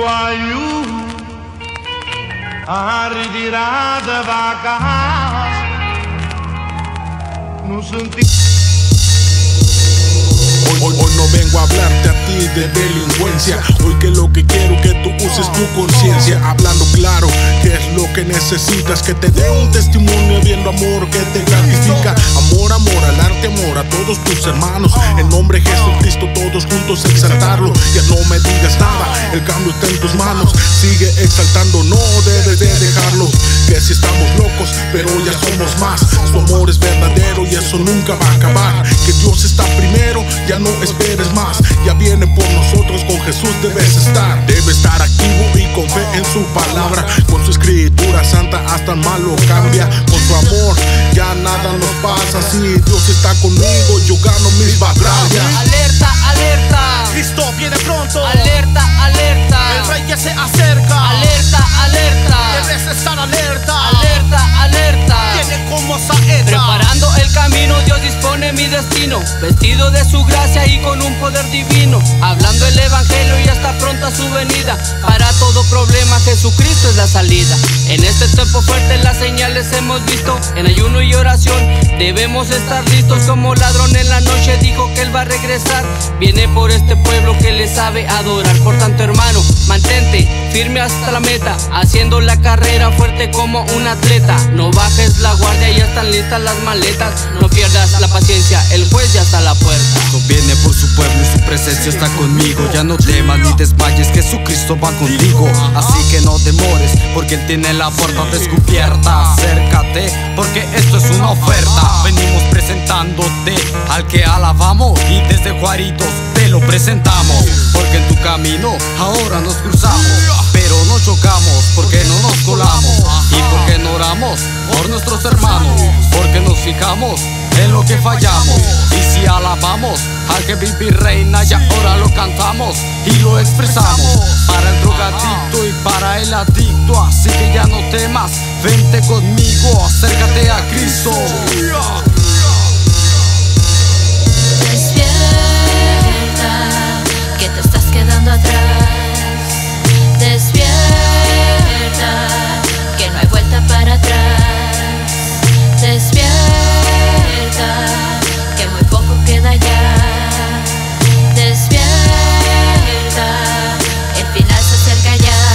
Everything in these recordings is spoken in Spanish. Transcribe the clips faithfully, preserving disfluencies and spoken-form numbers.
voyous a retirar de vacances. Nous sommes Hoy, hoy, hoy no vengo a hablarte a ti de delincuencia. Hoy que lo que quiero que tú uses tu conciencia. Hablando claro, que es lo que necesitas. Que te dé un testimonio viendo amor que te gratifica. Amor, amor, al arte, amor a todos tus hermanos. En nombre de Jesucristo todos juntos exaltarlo. Ya no me digas nada, el cambio está en tus manos. Sigue exaltando, no debes de dejarlo. Que si estamos locos, pero ya somos más. Su amor es verdadero y eso nunca va a acabar. Que Dios está primero, ya no esperes más. Ya viene por nosotros, con Jesús debes estar. Debe estar activo y con fe en su palabra. Con su escritura santa hasta el mal lo cambia. Con su amor ya nada nos pasa. Si Dios está conmigo, yo gano mis batallas. Alerta, alerta, Cristo viene pronto. alerta, alerta, El rey ya se acerca. alerta, alerta, Debes estar alerta. alerta, alerta. Viene como saeta. Preparando el camino, Dios dispone mi destino. Vestido de su gracia y con un poder divino. Hablando el evangelio y está pronta su venida. Para todo problema Jesucristo es la salida. En este tiempo fuerte las señales hemos visto. En ayuno y oración debemos estar listos. Como ladrón en la noche dijo que él va a regresar. Viene por este pueblo que le sabe adorar. Por tanto, hermano, mantente firme hasta la meta, haciendo la carrera fuerte como un atleta. No bajes la guardia, ya están listas las maletas. No pierdas la paciencia, el juez ya está a la puerta. Cristo viene por su pueblo y su presencia está conmigo. Ya no temas ni desmayes, Jesucristo va contigo. Así que no demores, porque Él tiene la puerta descubierta. Acércate, porque esto es una oferta. Venimos presentándote al que alabamos, y desde Juaritos te lo presentamos. Porque en tu camino ahora nos cruzamos, pero no chocamos, porque no nos colamos. Y porque no oramos por nuestros hermanos, porque nos fijamos en lo que fallamos. Y si alabamos al que vive y reina, y ahora lo cantamos y lo expresamos. Para el drogadicto y para el adicto, así que ya no temas, vente conmigo, acércate a Cristo. Despierta, que te estás quedando atrás. Despierta, que no hay vuelta para atrás. Despierta, que muy poco queda ya. Despierta, el final se acerca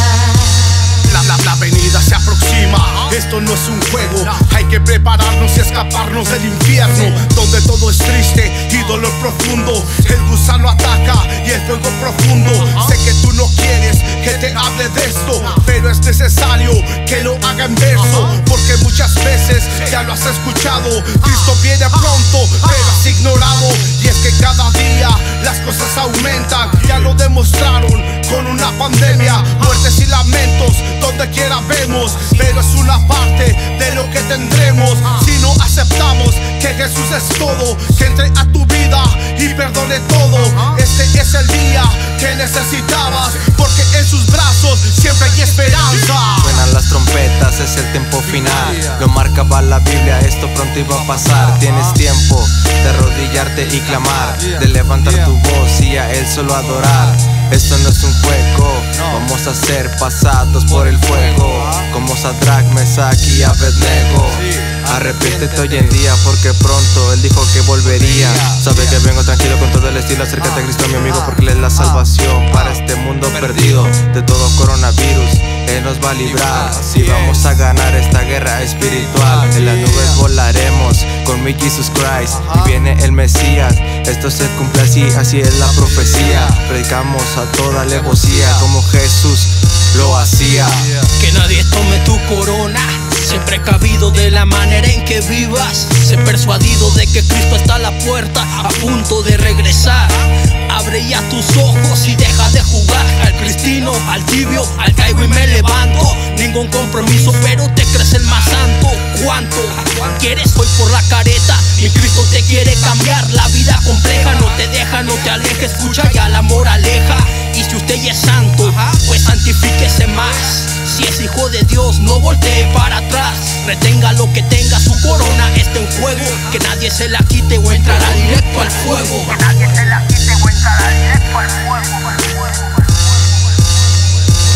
ya. La, la, la venida se aproxima. Esto no es un juego. Hay que prepararnos y escaparnos del infierno, donde todo es triste y dolor profundo. El gusano ataca y el fuego profundo. Sé que tú no quieres que te hable de esto, pero es necesario que lo haga en verso, porque muchas veces ya lo has escuchado. Cristo viene pronto, pero has ignorado. Y es que cada día las cosas aumentan. Ya lo demostraron con una pandemia, muertes y lamentos donde quiera vemos. Pero es una parte de lo que tendremos si no aceptamos que Jesús es todo, que entre a tu vida y perdone todo. Este es el día que necesitabas, porque en sus brazos siempre hay esperanza. Suenan las trompetas, es el tiempo final. Lo marcaba la Biblia, esto pronto iba a pasar. Tienes tiempo de arrodillarte y clamar, de levantar tu voz y a Él solo adorar. Esto no es un juego, vamos a ser pasados por el fuego, como Sadrach, Mesach y Abednego. Arrepiéntete hoy en día, porque pronto Él dijo que volvería. Sabe que vengo tranquilo con todo el estilo. Acércate a Cristo, mi amigo, porque Él es la salvación para este mundo perdido de todo coronavirus. Él nos va a librar, así vamos a ganar esta guerra espiritual. En las nubes volaremos con mi Jesus Christ, y viene el Mesías. Esto se cumple así, así es la profecía. Predicamos a toda alevosía como Jesús lo hacía. Que nadie tome tu corona, sé precavido de la manera en que vivas. Sé persuadido de que Cristo está a la puerta, a punto de regresar. Abre ya tus ojos y deja de jugar al cristino, al tibio, al caigo y me levanto. Ningún compromiso, pero te crees el más santo. ¿Cuánto quieres hoy por la careta? Mi Cristo te quiere cambiar. La vida compleja no te deja, no te alejes, escucha ya la moraleja. Y si usted ya es santo, pues santifíquese más. Si es hijo de Dios, no voltee para atrás. Retenga lo que tenga, su corona está en juego. Que nadie se la quite o entrará directo al fuego. Que nadie se la quite o entrará directo al fuego.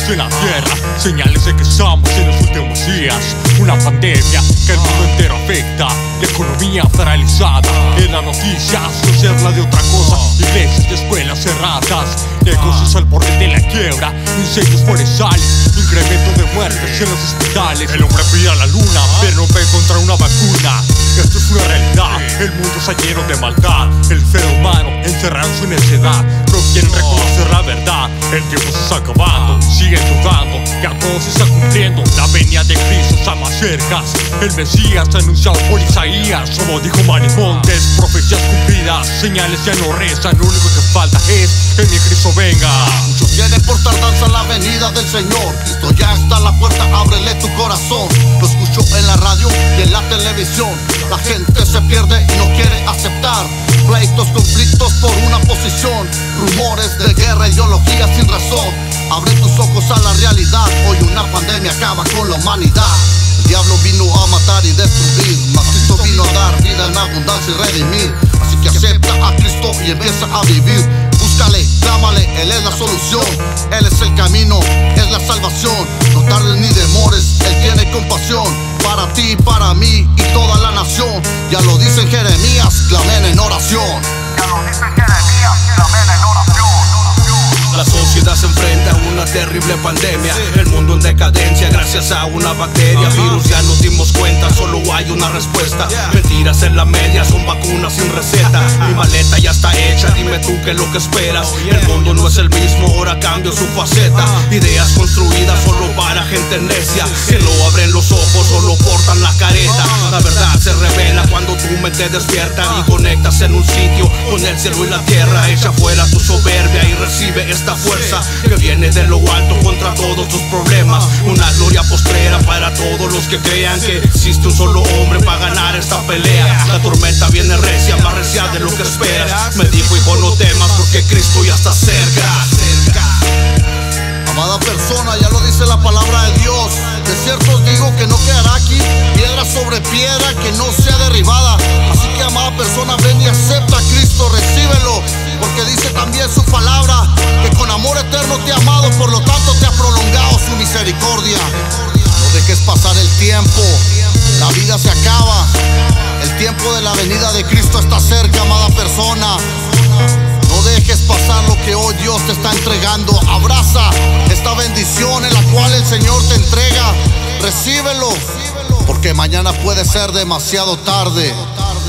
en la tierra, señales de que estamos en los últimos días. Una pandemia que el mundo entero afecta, la economía paralizada, en las noticias no se habla de otra cosa. Iglesias y escuelas cerradas, negocios al borde de la quiebra, incendios forestales, incremento de muertes en los hospitales. El hombre pide a la luna, pero no va a encontrar una vacuna. Esto es una realidad, el mundo está lleno de maldad. El ser humano encerrado en su necedad, no quieren reconocer la verdad. El tiempo se está acabando, siguen dudando, ya todo se está cumpliendo. La venida de Cristo está más cerca. El Mesías anunciado por Isaías, como dijo Manimontes, profecías cumplidas, señales ya no restan. Lo único que falta es que mi Cristo venga. Muchos vienen por tardanza en la venida del Señor. Cristo ya está a la puerta, ábrele tu corazón. Lo escucho en la radio y en la televisión. La gente se pierde y no quiere aceptar. Pleitos, conflictos por una posición, rumores de guerra, ideología sin razón. Abre tus ojos a la realidad, hoy una pandemia acaba con la humanidad. El diablo vino a matar y destruir, mas Cristo vino a dar vida en abundancia y redimir. Así que acepta a Cristo y empieza a vivir. Búscale, clámale, Él es la solución. Él es el camino, es la salvación. No tardes ni demores, Él tiene compasión para ti, para mí y toda la nación. Ya lo dice en Jeremías, clamen en oración. Ya lo dice Jeremías, clamen en oración. La sociedad se enfrenta a una terrible pandemia. El mundo en decadencia gracias a una bacteria. Virus, ya nos dimos cuenta, solo hay una respuesta. Mentiras en la media, son vacunas sin receta. Mi maleta ya está hecha, dime tú qué es lo que esperas. El mundo no es el mismo, ahora cambio su faceta. Ideas construidas solo para gente necia, que no abren los ojos, solo portan la careta. La verdad se revela cuando tu mente despierta y conectas en un sitio con el cielo y la tierra. Echa fuera tu soberbia y recibe esta fuerza que viene de lo alto contra todos tus problemas. Una gloria postrera para todos los que crean que existe un solo hombre para ganar esta pelea. La tormenta viene recia, más recia de lo que esperas. Me dijo, hijo, no temas porque Cristo ya está cerca. Amada persona, ya lo dice la palabra de Dios. De cierto os digo que no quedará aquí piedra sobre piedra que no sea derribada. Así que, amada persona, ven y acepta a Cristo, recíbelo. Porque dice también su palabra que con amor eterno te ha amado, por lo tanto te ha prolongado su misericordia. No dejes pasar el tiempo, la vida se acaba. El tiempo de la venida de Cristo está cerca, amada persona. No dejes pasar lo que hoy Dios te está entregando. Abraza esta bendición en la cual el Señor te entrega. Recíbelo, porque mañana puede ser demasiado tarde.